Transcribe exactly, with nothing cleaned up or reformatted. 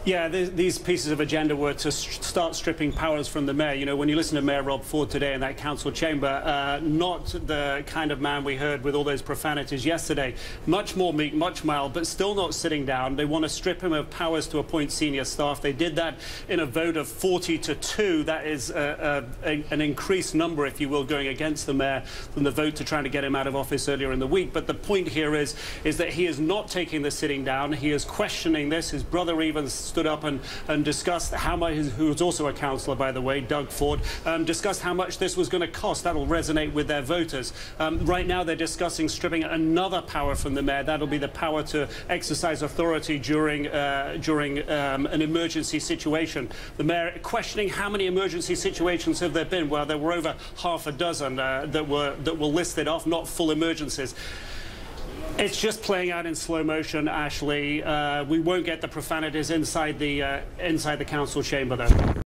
Yeah, th these pieces of agenda were to st start stripping powers from the mayor. You know, when you listen to Mayor Rob Ford today in that council chamber, uh, not the kind of man we heard with all those profanities yesterday. Much more meek, much mild, but still not sitting down. They want to strip him of powers to appoint senior staff. They did that in a vote of forty to two. That is a, a, a, an increased number, if you will, going against the mayor from the vote to try to get him out of office earlier in the week. But the point here is, is that he is not taking the sitting down. He is questioning this. His brother even stood up and, and discussed how much, who was also a councillor, by the way, Doug Ford, um, discussed how much this was going to cost. That'll resonate with their voters. Um, right now, they're discussing stripping another power from the mayor. That'll be the power to exercise authority during, uh, during um, an emergency situation. The mayor questioning how many emergency situations have there been. Well, there were over half a dozen uh, that were that were listed off, not full emergencies. It's just playing out in slow motion, Ashley. Uh, we won't get the profanities inside the uh, inside the council chamber, though.